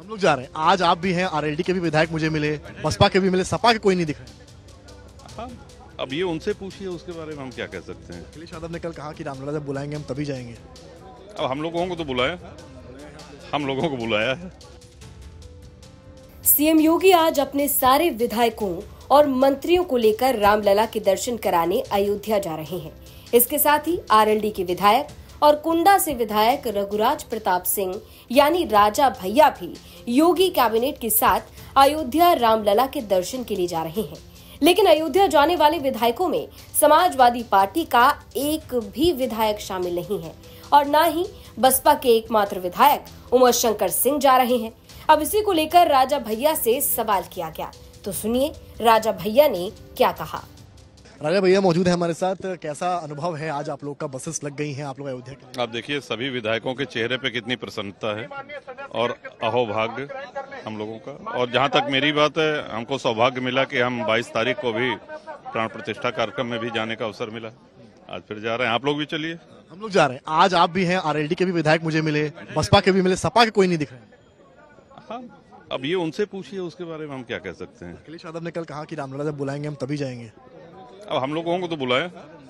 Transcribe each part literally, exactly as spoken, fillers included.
हम लोग जा रहे हैं। आज आप भी हैं, आरएलडी के भी विधायक मुझे मिले, बसपा के भी मिले, सपा के कोई नहीं दिख रहे। हाँ, अब ये उनसे पूछिए, उसके बारे में हम क्या कह सकते हैं। अखिलेश यादव ने कल कहा कि रामलला जब बुलाएंगे हम तभी जाएंगे। अब हम लोगों को तो बुलाया, हम लोगों को बुलाया है। सीएम योगी आज अपने सारे विधायकों और मंत्रियों को लेकर रामलला के दर्शन कराने अयोध्या जा रहे हैं। इसके साथ ही आरएलडी के विधायक और कुंडा से विधायक रघुराज प्रताप सिंह यानी राजा भैया भी योगी कैबिनेट के साथ अयोध्या रामलला के दर्शन के लिए जा रहे हैं। लेकिन अयोध्या जाने वाले विधायकों में समाजवादी पार्टी का एक भी विधायक शामिल नहीं है और न ही बसपा के एकमात्र विधायक उमाशंकर सिंह जा रहे हैं। अब इसी को लेकर राजा भैया से सवाल किया गया, तो सुनिए राजा भैया ने क्या कहा। राजा भैया मौजूद है हमारे साथ, कैसा अनुभव है आज आप लोग का? बसेस लग गई हैं आप लोग अयोध्या के लिए। आप देखिए सभी विधायकों के चेहरे पे कितनी प्रसन्नता है और अहोभाग्य हम लोगों का। और जहां तक मेरी बात है, हमको सौभाग्य मिला कि हम बाईस तारीख को भी प्राण प्रतिष्ठा कार्यक्रम में भी जाने का अवसर मिला। आज फिर जा रहे हैं, आप लोग भी चलिए। हम लोग जा रहे हैं। आज आप भी हैं, आरएलडी के भी विधायक मुझे मिले, बसपा के भी मिले, सपा के कोई नहीं दिख रहे। हाँ, अब ये उनसे पूछिए, उसके बारे में हम क्या कह सकते हैं। अखिलेश यादव ने कल कहा कि रामलला जब बुलाएंगे हम तभी जाएंगे। अब हम लोगों को तो बुलाया,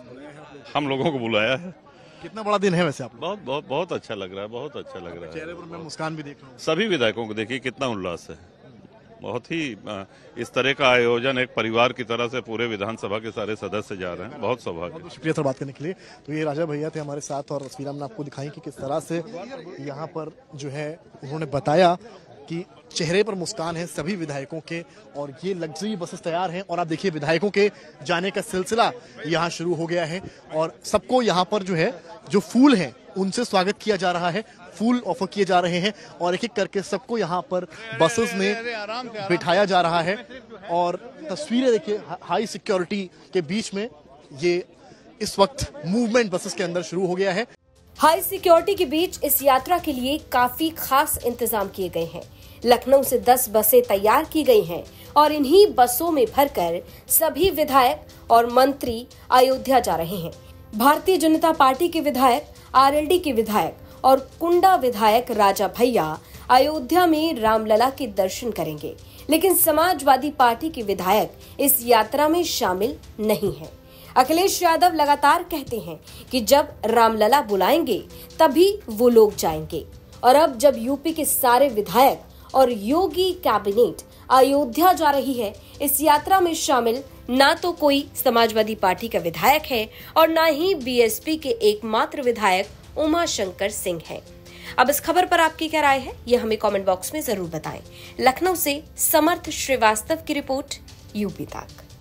हम लोगों को बुलाया है। कितना बड़ा दिन है वैसे आप? बहुत बहुत बहुत अच्छा लग रहा है, बहुत अच्छा लग रहा है। चेहरे पर मैं मुस्कान भी देख रहा हूँ। सभी विधायकों को देखिए कितना उल्लास है। बहुत ही इस तरह का आयोजन एक परिवार की तरह से पूरे विधानसभा के सारे सदस्य जा रहे हैं। बहुत सौभाग्य। बहुत शुक्रिया सर बात करने के लिए। तो ये राजा भैया थे हमारे साथ और तस्वीर हमने आपको दिखाई कि किस तरह से यहाँ पर जो है उन्होंने बताया कि चेहरे पर मुस्कान है सभी विधायकों के और ये लग्जरी बसेस तैयार हैं और आप देखिए विधायकों के जाने का सिलसिला यहाँ शुरू हो गया है और सबको यहाँ पर जो है जो फूल हैं उनसे स्वागत किया जा रहा है, फूल ऑफर किए जा रहे हैं और एक एक करके सबको यहाँ पर बसेस में बिठाया जा रहा है। और तस्वीरें देखिए हाई सिक्योरिटी के बीच में ये इस वक्त मूवमेंट बसेस के अंदर शुरू हो गया है। हाई सिक्योरिटी के बीच इस यात्रा के लिए काफी खास इंतजाम किए गए हैं। लखनऊ से दस बसें तैयार की गई हैं और इन्हीं बसों में भरकर सभी विधायक और मंत्री अयोध्या जा रहे हैं। भारतीय जनता पार्टी के विधायक, आरएलडी के विधायक और कुंडा विधायक राजा भैया अयोध्या में रामलला के दर्शन करेंगे, लेकिन समाजवादी पार्टी के विधायक इस यात्रा में शामिल नहीं है। अखिलेश यादव लगातार कहते हैं कि जब रामलला बुलाएंगे तभी वो लोग जाएंगे और अब जब यूपी के सारे विधायक और योगी कैबिनेट अयोध्या जा रही है, इस यात्रा में शामिल ना तो कोई समाजवादी पार्टी का विधायक है और ना ही बीएसपी के एकमात्र विधायक उमाशंकर सिंह हैं। अब इस खबर पर आपकी क्या राय है, ये हमें कमेंट बॉक्स में जरूर बताएं। लखनऊ से समर्थ श्रीवास्तव की रिपोर्ट, यूपी तक।